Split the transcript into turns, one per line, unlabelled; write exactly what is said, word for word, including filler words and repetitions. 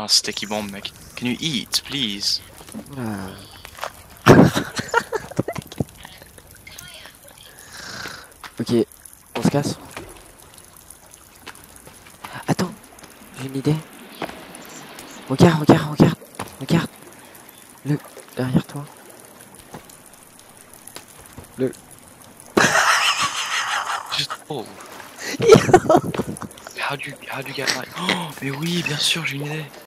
un sticky bomb, mec. Can you eat, please?
Ah. Ok, on se casse. Attends, j'ai une idée. Regarde, regarde, regarde, regarde. Le derrière toi. Le.
Just oh. How do you how do you get like? Oh, mais oui, bien sûr, j'ai une idée.